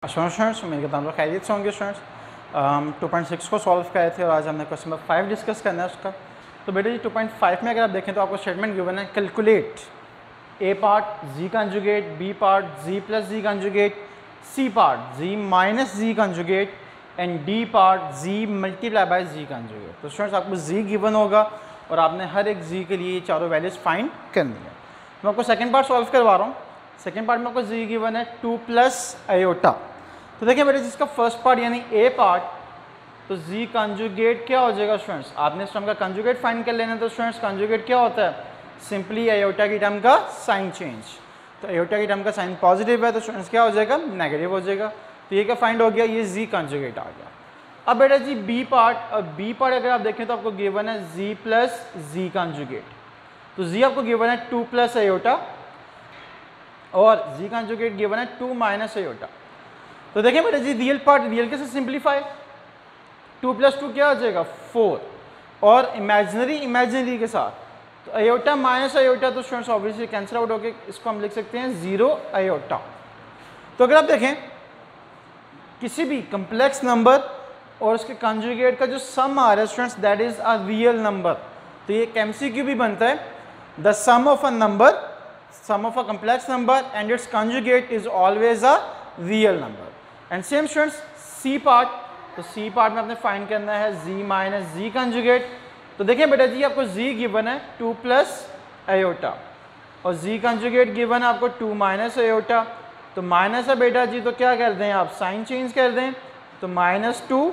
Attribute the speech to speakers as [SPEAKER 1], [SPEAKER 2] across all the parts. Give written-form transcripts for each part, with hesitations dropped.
[SPEAKER 1] Students मेरे नाम खैरियत से होंगे स्टूडेंट्स। 2.6 को सॉल्व करे थे और आज हमने क्वेश्चन नंबर 5 डिस्कस करना है उसका। तो बेटे जी 2.5 में अगर आप देखें तो आपको स्टेटमेंट गिवन है, calculate A part Z conjugate, B part Z plus ji conjugate, C part Z minus Z conjugate and D part Z multiply by Z conjugate. तो स्टूडेंट्स आपको जी गिवन होगा और आपने हर एक जी के लिए चारों वैल्यूज फाइंड करनी है। मैं आपको सेकेंड पार्ट सॉल्व करवा रहा हूँ। सेकेंड पार्ट में आपको जी गिवन है 2 प्लस आयोटा। तो देखिए बेटे जिसका फर्स्ट पार्ट यानी ए पार्ट, तो जी कंजुगेट क्या हो जाएगा स्टूडेंट्स, आपने इस टर्म का कंजुगेट फाइंड कर लेना। तो स्टूडेंट्स कंजुगेट क्या होता है, सिंपली आयोटा की टर्म का साइन चेंज। तो आयोटा की टर्म का साइन पॉजिटिव है तो स्टूडेंट्स क्या हो जाएगा, नेगेटिव हो जाएगा। तो ये क्या फाइंड हो गया, ये जी कंजुगेट आ गया। अब बेटा जी बी पार्ट, और बी पार्ट अगर आप देखें तो आपको गिवन है जी प्लस जी कंजुगेट। तो जी आपको गिवन है 2 प्लस आयोटा और जी कंजुगेट गिवन है 2 माइनस आयोटा। तो देखें बेटा जी रियल पार्ट रियल के से सिंप्लीफाई, 2 प्लस 2 क्या हो जाएगा 4 और इमेजिनरी इमेजिनरी के साथ तो आयोटा माइनस आयोटा, तो स्टूडेंट्स ऑब्वियसली कैंसिल आउट होके इसको हम लिख सकते हैं 0 आयोटा। तो अगर आप देखें किसी भी कम्प्लेक्स नंबर और उसके कंजुगेट का जो सम आ रहा है students that is a real number. तो ये एक एमसीक्यू भी बनता है, the sum of a number, sum of a complex number and it's conjugate is always a real number. And same students C part, तो सी पार्ट में आपने find करना है जी माइनस जी कंजुगेट। तो देखिए बेटा जी आपको जी गिवन है 2 प्लस आयोटा और जी कंजुगेट गिवन है आपको 2 माइनस आयोटा। तो माइनस है बेटा जी, तो क्या कर दें आप साइन चेंज कर दें, तो -2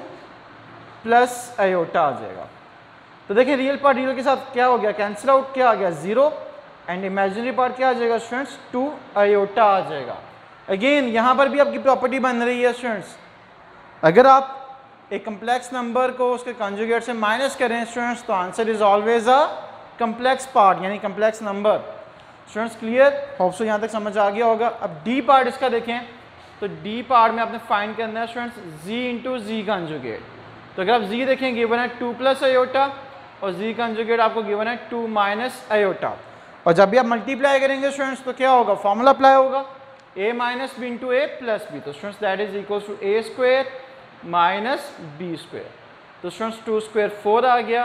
[SPEAKER 1] प्लस आयोटा आ जाएगा। तो देखिए रियल पार्ट रियल के साथ क्या हो गया, कैंसिल आउट, क्या आ गया 0 एंड इमेजिनरी पार्ट क्या आ जाएगा स्टूडेंट्स 2 आयोटा आ जाएगा। अगेन यहाँ पर भी आपकी प्रॉपर्टी बन रही है स्टूडेंट्स, अगर आप एक कम्प्लेक्स नंबर को उसके कंजुगेट से माइनस करें स्टूडेंट्स तो answer is always a complex part यानी complex number. Students clear, hope so यहाँ तक समझ आ गया होगा। अब डी पार्ट इसका देखें, तो डी पार्ट में आपने फाइंड करना है स्टूडेंट्स जी इंटू जी कंजुगेट। तो अगर आप जी देखें गिवन है 2 प्लस आयोटा और जी कंजुगेट आपको गिवन है 2 माइनस आयोटा। और जब भी आप मल्टीप्लाई करेंगे स्टूडेंट्स तो क्या होगा, फॉर्मूला अप्लाई होगा a minus B into A plus B. तो students that is equal to A square minus B square. तो स्टूडेंट्स 2 स्क्वेयर 4 आ गया,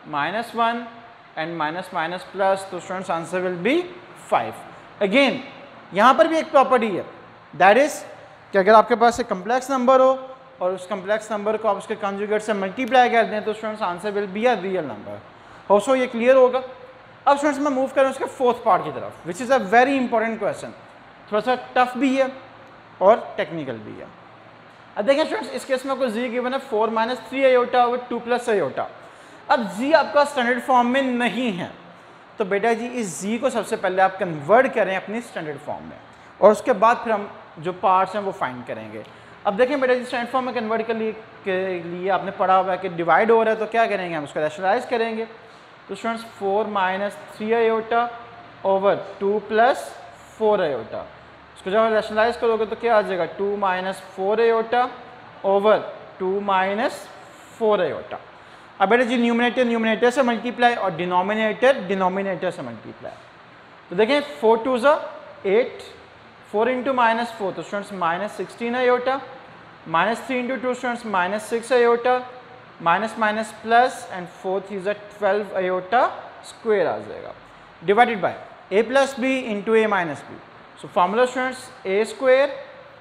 [SPEAKER 1] -1 एंड माइनस माइनस प्लस, तो students answer will be 5। Again यहाँ पर भी एक प्रॉपर्टी है दैट इज कि अगर आपके पास एक कम्प्लेक्स नंबर हो और उस कम्प्लेक्स नंबर को आप उसके कंजुगेट से मल्टीप्लाई कर दें तो students answer will be a real number. होसो ये क्लियर होगा। अब स्टूडेंट्स मैं मूव करूँ उसके फोर्थ पार्ट की तरफ, which is a very important question, थोड़ा सा टफ भी है और टेक्निकल भी है। अब देखें स्टूडेंट्स इस केस में आपको जी गिवन है 4 माइनस 3 आयोटा और 2 प्लस आयोटा। अब जी आपका स्टैंडर्ड फॉर्म में नहीं है तो बेटा जी इस जी को सबसे पहले आप कन्वर्ट करें अपनी स्टैंडर्ड फॉर्म में और उसके बाद फिर हम जो पार्ट्स हैं वो फाइंड करेंगे। अब देखें बेटा जी स्टैंडर्ड फॉर्म में कन्वर्ट के लिए आपने पढ़ा हुआ है कि डिवाइड हो रहा है तो क्या करेंगे, हम उसको रैशनलाइज करेंगे। तो students 4 minus 3 iota over 2 plus 4 iota, इसको जब आप रैशनलाइज करोगे तो क्या आ जाएगा 2 minus 4 iota over 2 minus 4 iota. अब बेटा जी न्यूमिनेटर न्यूमिनेटर से मल्टीप्लाई और डिनोमिनेटर डिनोमिनेटर से मल्टीप्लाई। तो देखें 4 2 ज़ा 8, 4 इंटू -4 तो students -16 iota, -3 into 2 students -6 iota, minus minus plus and 4 3 ज़ा 12 आयोटा स्क्वेयर आ जाएगा, divided by a plus B into A minus B. So formula students A square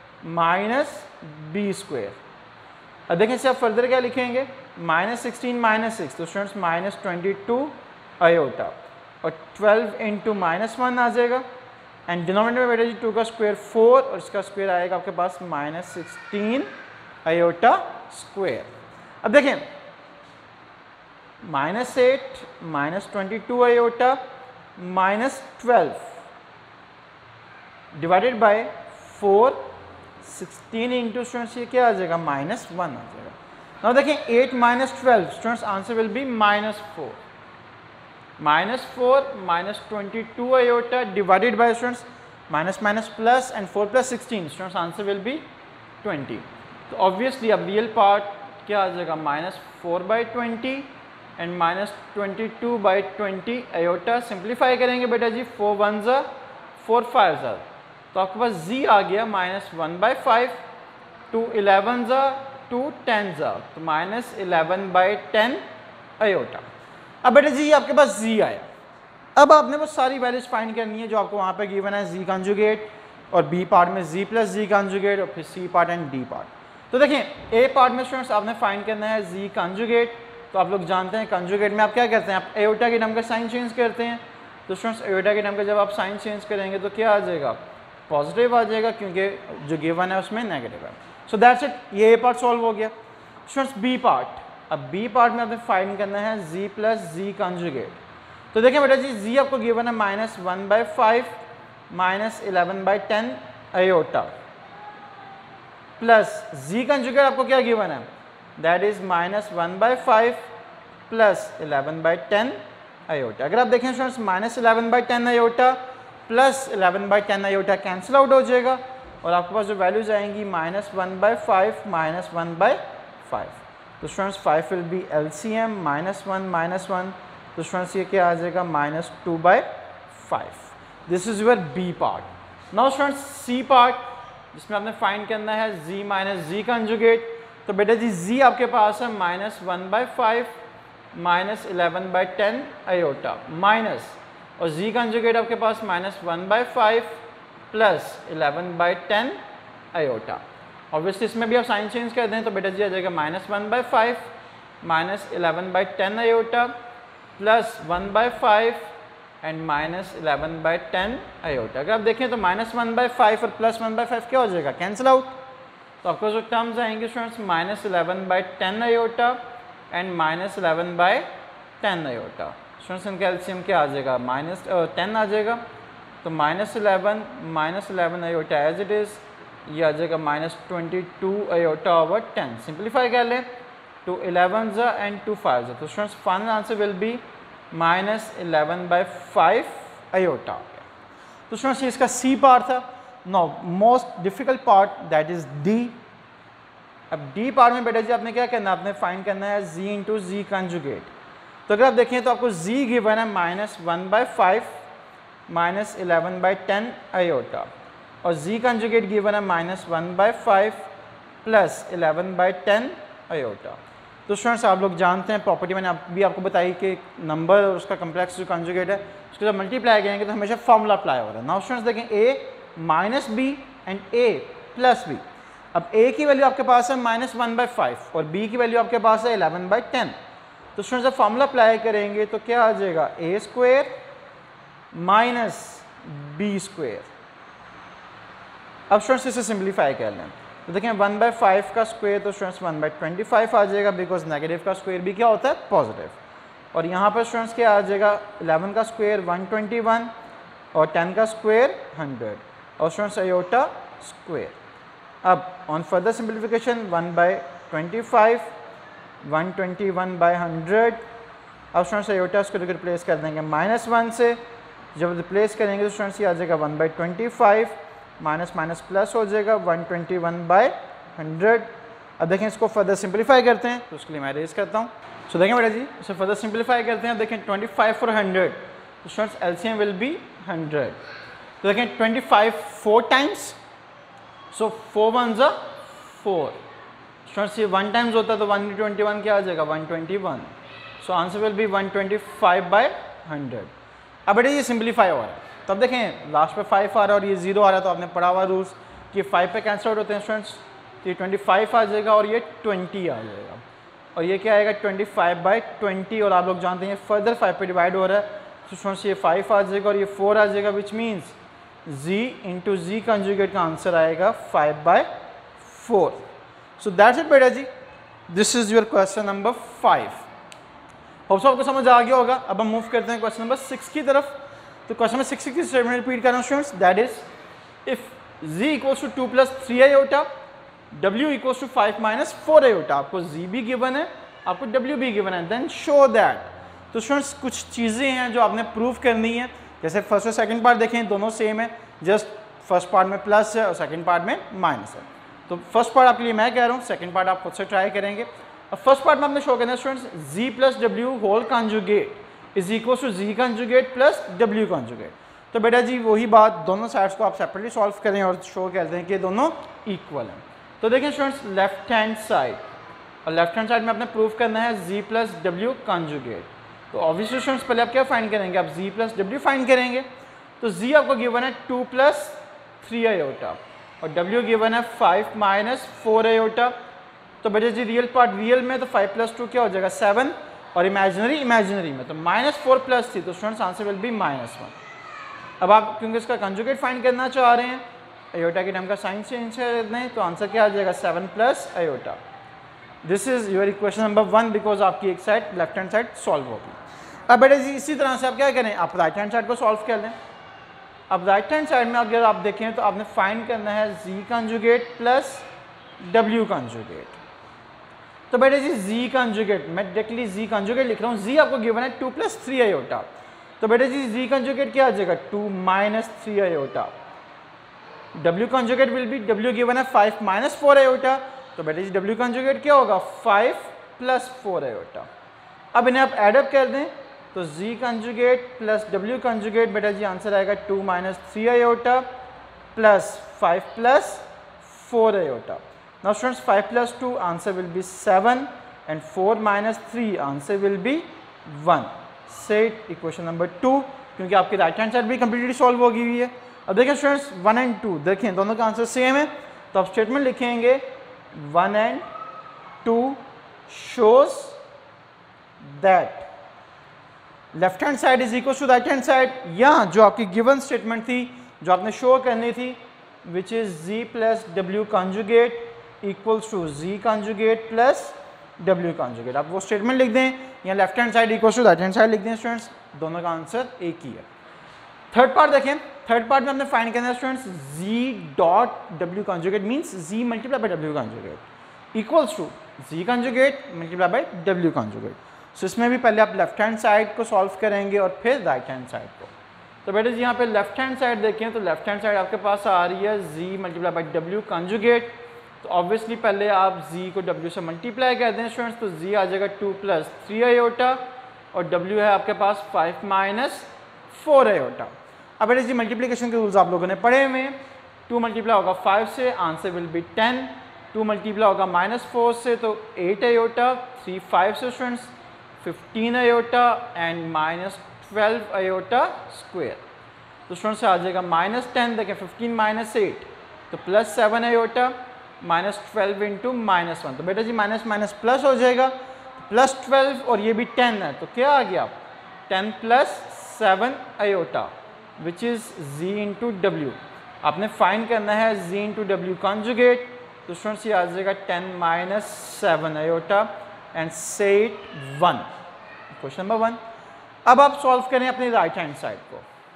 [SPEAKER 1] minus B square. अब देखें इसे आप फर्दर क्या लिखेंगे, -16 -6 तो स्टूडेंट्स -22 आयोटा और 12 इंटू -1 आ जाएगा एंड डिनोमिनेटर में बेटा जी 2 का स्क्वेयर 4 और इसका स्क्वेयर आएगा आपके पास -16 आयोटा स्क्वेयर। अब देखें -8 -22 iota -12 divided by 4, 16 into students ये क्या आ जाएगा -1 आ जाएगा। नाउ देखें 8 minus 12 students answer will be -4 -22 iota divided by students minus minus plus and 4 plus 16 students answer will be 20। तो ऑब्वियसली अब रियल पार्ट क्या आ जाएगा -4/20 एंड -22/20 आयोटा। सिंप्लीफाई करेंगे बेटा जी 4 1 ज़ा 4 5 ज़ा तो आपके पास जी आ गया -1/5 2 11 ज़ा 2 10 ज़ा, तो -11/10 आयोटा। अब बेटा जी आपके पास z आया, अब आपने वो सारी वैल्यूज फाइंड करनी है जो आपको वहाँ पे गिवन है, z कंजुगेट और b पार्ट में z प्लस z कंजुगेट और फिर c part and d part. तो देखें a पार्ट में स्टूडेंट्स आपने फाइंड करना है z कंजुगेट, तो आप लोग जानते हैं कंजुगेट में आप क्या करते हैं, आप एयोटा के टर्म का साइन चेंज करते हैं। तो स्टूडेंट्स एयोटा के टर्म का जब आप साइन चेंज करेंगे तो क्या आ जाएगा, पॉजिटिव आ जाएगा, क्योंकि जो गिवन है उसमें नेगेटिव है। सो दैट्स इट, ये a पार्ट सॉल्व हो गया। स्टूडेंट्स b पार्ट, अब b पार्ट में आपने फाइंड करना है z प्लस z कंजुगेट। तो देखें बेटा जी z आपको गिवन है -1/5 -11/10 आयोटा प्लस z कंजुगेट आपको क्या गिवन है, दैट इज -1/5 प्लस 11/10 आयोटा। अगर आप देखें students -11/10 iota plus 11/10 iota cancel out हो जाएगा और आपके पास जो वैल्यूज आएंगी -1/5 -1/5। तो स्टूडेंट्स 5 विल बी LCM -1 तो स्टूडेंट्स ये क्या आ जाएगा -2/5। This is your B part. Now students C part जिसमें आपने फाइंड करना है z माइनस z कंजुगेट। तो बेटा जी z आपके पास है -1/5 -11/10 आयोटा माइनस और z कंजुगेट आपके पास -1/5 प्लस 11/10 आयोटा। ऑब्वियसली इसमें भी आप साइन चेंज कर दें तो बेटा जी आ जाएगा -1/5 -11/10 आयोटा प्लस 1/5 एंड -11/10 आयोटा। अगर आप देखें तो -1/5 और प्लस 1/5 क्या हो जाएगा, कैंसिल आउट। तो आपको जो टर्म्स आएंगे students -11/10 iota and -11/10 iota. Students इनका एलसीएम क्या आ जाएगा, -10 आ जाएगा। तो -11 आयोटा एज इट इज़, ये आ जाएगा -22 आयोटा ओवर 10। सिंप्लीफाई कर लें, 2 11 एंड 2 5। तो students final answer will be -11/5 iota. तो स्टूडेंट्स इसका सी पार्ट था। No most difficult part that is D. अब डी पार्ट में बेटा जी आपने क्या करना है, आपने फाइंड करना है z इंटू जी कंजुगेट। तो अगर आप देखें तो आपको z गिवन है -1/5 -11/10 आयोटा और z कंजुगेट गिवन है -1/5 प्लस 11/10 आयोटा। तो स्टूडेंट्स आप लोग जानते हैं प्रॉपर्टी मैंने भी आपको बताई कि नंबर और उसका कम्प्लेक्स जो कंजुगेट है उसको जब मल्टीप्लाई करेंगे तो हमेशा फॉर्मूला अप्लाई हो रहा है। नाउ स्टूडेंट्स देखें a minus B and a plus B. अब a की वैल्यू आपके पास है -1/5 और b की वैल्यू आपके पास है 11/10। तो स्टूडेंट्स जब फॉर्मूला अप्लाई करेंगे तो क्या आ जाएगा, a² माइनस b²। अब स्टूडेंट्स इसे सिंप्लीफाई कर लें तो देखें 1/5 का स्क्वायर तो स्टूडेंट्स 1/25 आ जाएगा, बिकॉज नेगेटिव का स्क्वायर भी क्या होता है, पॉजिटिव। और यहाँ पर स्टूडेंट्स क्या आ जाएगा, 11 का स्क्वायर 121 और 10 का स्क्वायर 100 और स्टूडेंट्स आयोटा स्क्वायर। अब ऑन फर्दर सिंप्लीफिकेशन 1/25 121/100। अब स्टूडेंट्स आयोटा उसको रिप्लेस कर देंगे -1 से। जब रिप्लेस करेंगे तो स्टूडेंट्स ये आ जाएगा 1/25 माइनस माइनस प्लस हो जाएगा 121/100। अब देखें इसको फर्दर सिंप्लीफाई करते हैं तो उसके लिए मैं रेज करता हूँ। सो देखें बेटा जी इसे फर्दर सिंप्लीफाई करते हैं। देखें 25 और 100 तो स्टूडेंट्स एलसीएम विल बी 100। तो देखें 25 4 टाइम्स, सो 4 1 ज़ा 4। स्टूडेंट्स ये 1 टाइम्स होता है तो 121 क्या आ जाएगा, 121। So answer will be 125/100। अब बेटा ये सिंप्लीफाई हो रहा है तब देखें लास्ट पे 5 आ रहा है और ये 0 आ रहा है, तो आपने पढ़ा हुआ रूल्स कि 5 पे कैंसिल आउट होते हैं स्टूडेंट्स। तो ये 25 आ जाएगा और ये 20 आ जाएगा और ये क्या आएगा 25/20। और आप लोग जानते हैं फर्दर 5 पे डिवाइड हो रहा है तो स्टूडेंट्स ये 5 आ जाएगा और ये 4 आ जाएगा, which means z into Z conjugate का आंसर आएगा 5/4। सो दैट्स इट बेटा जी, this is your question number 5। Hope आपको समझ आ गया होगा। अब हम मूव करते हैं क्वेश्चन नंबर 6 की तरफ। तो क्वेश्चन नंबर 6 की स्टेटमेंट रिपीट कर रहा हूँ students, that is if z equals to 2 + 3 iota, w equals to 5 - 4 iota. आपको z भी गिवन है, आपको w भी गिवन है, देन शो दैट। तो स्टूडेंट्स कुछ चीज़ें हैं जो आपने प्रूव करनी है। जैसे फर्स्ट और सेकंड पार्ट देखें दोनों सेम है, जस्ट फर्स्ट पार्ट में प्लस है और सेकंड पार्ट में माइनस है। तो फर्स्ट पार्ट आपके लिए मैं कह रहा हूँ, सेकंड पार्ट आप खुद से ट्राई करेंगे। अब फर्स्ट पार्ट में आपने शो करना है students z + w whole conjugate is equal to z conjugate plus w conjugate. तो बेटा जी वही बात, दोनों साइड्स को आप सेपरेटली सॉल्व करें और शो करते हैं कि दोनों इक्वल हैं। तो देखिए स्टूडेंट्स लेफ्ट हैंड साइड, और लेफ्ट हैंड साइड में आपने प्रूव करना है z प्लस डब्ल्यू कॉन्जुगेट। तो ऑब्वियसली स्टूडेंट्स पहले आप क्या फाइंड करेंगे, आप z प्लस डब्ल्यू फाइंड करेंगे। तो z आपको गिवन है 2 प्लस 3 आयोटा और w गिवन है 5 माइनस 4 आयोटा। तो बेटे जी रियल पार्ट रियल में तो 5 प्लस 2 क्या हो जाएगा 7, और इमेजिनरी इमेजिनरी में तो -4 प्लस 3, तो स्टूडेंट्स आंसर विल बी -1। अब आप क्योंकि इसका कंजुगेट फाइंड करना चाह रहे हैं, आयोटा के टर्म का साइन चेंज कर दें, तो आंसर क्या आ जाएगा 7 plus iota. This is your equation number 1 because आपकी एक side left hand side solve होगी। अब बेटे जी इसी तरह से आप क्या करें, आप राइट हैंड साइड को सॉल्व कर लें। अब राइट हैंड साइड में अगर आप देखें तो आपने फाइंड करना है z conjugate plus w conjugate. तो बेटे जी z कंजुगेट, मैं डायरेक्टली z कंजुगेट लिख रहा हूँ, z आपको गिवन है 2 प्लस 3 आयोटा। तो बेटे जी z कंजुगेट क्या आ जाएगा 2 minus 3 iota. w conjugate will be, w given है 5 माइनस 4 आयोटा, तो बेटे जी w कंजुगेट क्या होगा 5 प्लस 4 आयोटा। अब इन्हें आप एडअप कर दें तो z conjugate plus w conjugate, बेटा जी आंसर आएगा 2 minus 3 iota plus 5 plus 4 iota. Now students 5 plus 2 answer will be 7 and 4 minus 3 answer will be 1. Set equation number 2, क्योंकि आपकी राइट हैंड साइड भी कम्प्लीटली सॉल्व होगी हुई है। अब देखें स्टूडेंट्स 1 एंड 2 देखें दोनों का आंसर सेम है, तो आप स्टेटमेंट लिखेंगे 1 and 2 shows that left hand side is equal to right hand side, या जो आपकी गिवन स्टेटमेंट थी जो आपने शो करनी थी which is z plus W conjugate equals to z conjugate plus w conjugate. आप वो स्टेटमेंट लिख दें या left hand side equals to right hand side लिख दें स्टूडेंट्स, दोनों का आंसर एक ही है। थर्ड पार्ट देखें, थर्ड पार्ट में हमने फाइंड करना है students z dot w conjugate means z multiply by w conjugate equals to z conjugate multiply by w conjugate. सो इसमें भी पहले आप लेफ्ट हैंड साइड को सॉल्व करेंगे और फिर राइट हैंड साइड को। तो बेटे जी यहाँ पे लेफ्ट हैंड साइड देखें तो लेफ्ट हैंड साइड आपके पास आ रही है z multiply by w conjugate. तो ऑब्वियसली पहले आप z को w से मल्टीप्लाई कर दें स्टूडेंट्स, तो z आ जाएगा 2 प्लस 3 आयोटा और w है आपके पास 5 माइनस 4 आयोटा। अब बेटे जी मल्टीप्लिकेशन के रूल्स आप लोगों ने पढ़े हुए हैं, 2 मल्टीप्लाई होगा 5 से आंसर विल बी 10, 2 मल्टीप्लाई होगा -4 से तो 8 आयोटा, 3 5 से students 15 iota and -12 iota square. तो स्टूडेंट्स से आ जाएगा -10, देखें 15 माइनस 8 तो प्लस 7 आयोटा -12 इंटू -1, तो बेटा जी माइनस माइनस प्लस हो जाएगा, प्लस 12 और ये भी 10 है तो क्या आ गया 10 प्लस 7 iota which is z into W. आपने फाइंड करना है z इंटू डब्ल्यू कॉन्जुगेट, तो स्टूडेंट्स ये आ जाएगा 10 minus 7 iota and set 1, question number 1। अब आप सॉल्व करें अपनी राइट हैंड साइड को,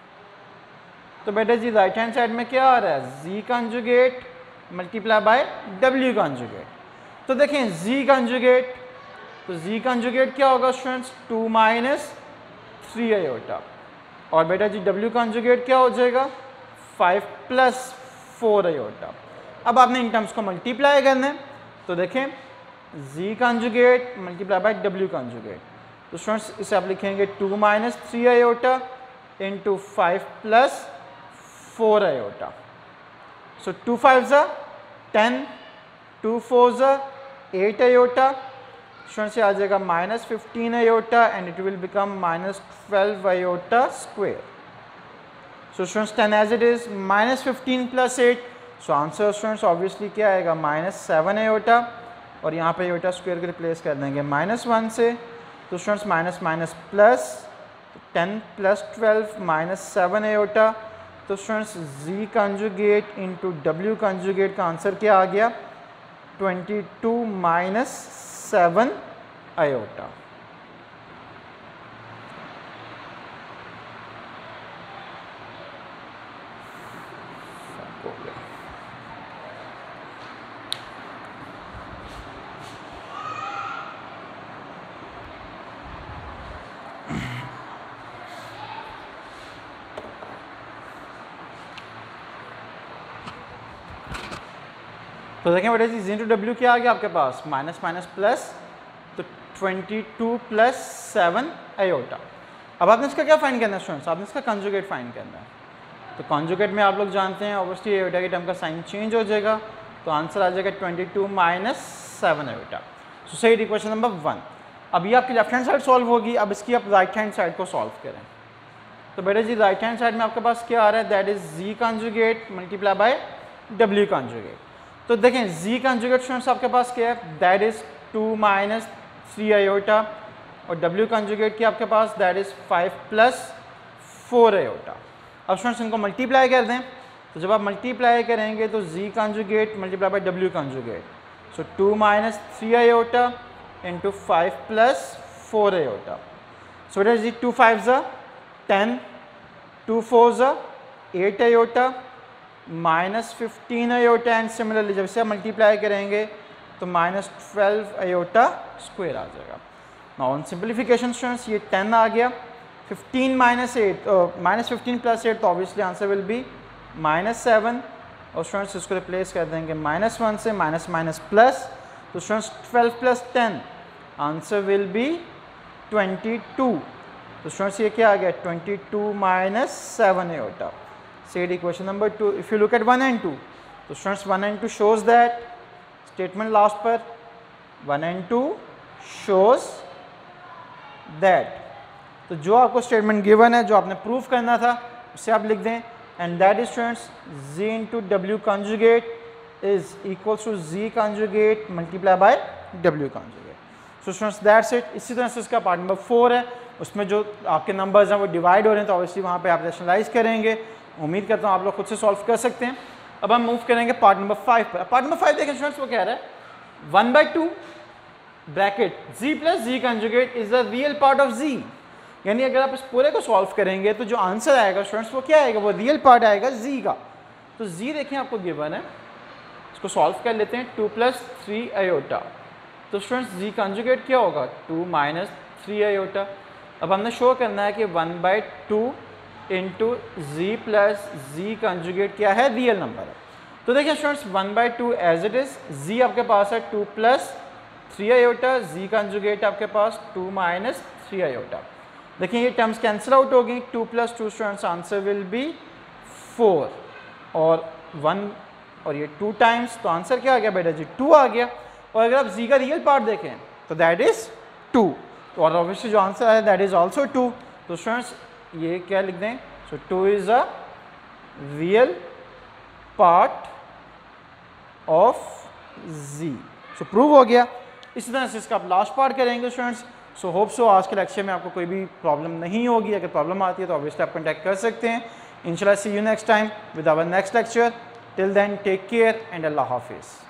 [SPEAKER 1] तो बेटा जी राइट हैंड साइड में क्या आ रहा है z conjugate multiply by w conjugate. तो देखें z कंजुगेट, तो z कंजुगेट क्या होगा स्टूडेंट्स 2 माइनस 3 आयोटा और बेटा जी w कंजुगेट क्या हो जाएगा 5 प्लस 4 आयोटा। अब आपने इन टर्म्स को मल्टीप्लाई करना है, तो देखें z conjugate multiply by w conjugate, तो स्टूडेंट्स इसे आप लिखेंगे 2 minus 3 iota into 5 plus 4 iota. So 2 5s are 10, 2 4s are 8 iota, student से आ जाएगा -15 iota and it will become -12 iota square. So students 10 as it is -15 plus 8, so answer students obviously क्या आएगा -7 iota और यहाँ पे आयोटा स्क्वायर को replace कर देंगे -1 से, तो students minus minus plus 10 plus 12 -7 iota. तो students z conjugate into w conjugate का आंसर क्या आ गया 22 माइनस 7 आयोटा। तो देखें बेटा जी z इंटू डब्ल्यू क्या आ गया आपके पास माइनस माइनस प्लस, तो 22 प्लस 7 आयोटा। अब आपने इसका क्या फाइंड करना है स्टूडेंट्स, आपने इसका कंजुगेट फाइंड करना है। तो कंजुगेट में आप लोग जानते हैं ऑब्वियसली आयोटा के टर्म का साइन चेंज हो जाएगा, तो आंसर आ जाएगा 22 माइनस 7 आयोटा। सो सही इक्वेशन नंबर 1। अब ये आपकी लेफ्ट हैंड साइड सॉल्व होगी, अब इसकी आप राइट हैंड साइड को सॉल्व करें। तो बेटा जी राइट हैंड साइड में आपके पास क्या आ रहा है, that is Z conjugate multiply by W conjugate. तो देखें जी कंजुगेट स्टूडेंट्स आपके पास क्या है, दैट इज 2 माइनस 3 आयोटा, और डब्ल्यू कंजुगेट की आपके पास दैट इज 5 प्लस 4 आयोटा। अब स्टूडेंट्स इनको मल्टीप्लाई कर दें, तो जब आप मल्टीप्लाई करेंगे तो Z conjugate multiply by W conjugate, so 2 minus 3 iota into 5 plus 4 iota. So बेटा जी 2 5 ज़ा 10, 2 4 ज़ा 8 iota minus 15 iota, and similarly जब से आप मल्टीप्लाई करेंगे तो माइनस 12 आयोटा स्क्वायर आ जाएगा। नाउ ऑन सिंप्लीफिकेशन स्टूडेंट्स ये 10 आ गया, 15 माइनस 8 माइनस 15 प्लस 8, तो obviously answer will be minus 7, और स्टूडेंट्स इसको रिप्लेस कर देंगे माइनस 1 से, माइनस माइनस प्लस, तो students 12 plus 10 answer will be 22। तो स्टूडेंट्स ये क्या आ गया, 22 minus 7 iota. Said equation number 2। If you look at 1 and 2, तो students 1 and 2 shows that, statement last पर 1 and 2 शोज दैट, तो जो आपको स्टेटमेंट गिवन है, जो आपने प्रूफ करना था, उसे आप लिख दें, and that is students ji into W conjugate is equals to G conjugate multiply by W conjugate. So students that's it. इसी तरह से इसका पार्ट नंबर 4 है, उसमें जो आपके नंबर्स हैं वो डिवाइड हो रहे हैं, तो ऑब्वियसली वहाँ पे आप रैशनलाइज करेंगे। उम्मीद करता हूँ आप लोग खुद से सॉल्व कर सकते हैं। अब हम मूव करेंगे पार्ट नंबर 5 पर। पार्ट नंबर 5 देखें स्टूडेंट्स, वो कह रहा है 1/2 bracket G plus ji conjugate is the real part of G, यानी अगर आप इस पूरे को सॉल्व करेंगे तो जो आंसर आएगा स्टूडेंट्स वो क्या आएगा, वो रियल पार्ट आएगा जी का। तो जी देखें आपको गिवन है, इसको सॉल्व कर लेते हैं, 2 प्लस 3 आयोटा। तो स्टूडेंट्स जी कंजुगेट क्या होगा, 2 माइनस 3 आयोटा। अब हमने शो करना है कि 1/2 इंटू जी प्लस जी कंजुगेट क्या है, रियल नंबर है। तो देखिए students 1/2 as it is, G आपके पास है 2 प्लस 3 आयोटा, जी कंजुगेट आपके पास 2 माइनस 3 आयोटा। देखिए ये टर्म्स कैंसिल आउट हो गई, 2 plus 2 students answer will be 4, और 1 और ये 2 टाइम्स, तो आंसर क्या आ गया बेटा जी, 2 आ गया। और अगर आप जी का रियल पार्ट देखें तो दैट इज 2, तो और ऑब्वियसली जो आंसर आया दैट इज ऑल्सो 2। तो स्टूडेंट्स ये क्या लिख दें, so 2 is a real part of G. So prove हो गया। इसी तरह से इसका आप लास्ट पार्ट करेंगे स्टूडेंट्स। सो होप सो आज के लेक्चर में आपको कोई भी प्रॉब्लम नहीं होगी। अगर प्रॉब्लम आती है तो ऑब्वियसली आप कॉन्टैक्ट कर सकते हैं। इंशाल्लाह see you next time with our next lecture. Till then take care and अल्लाह हाफिज़।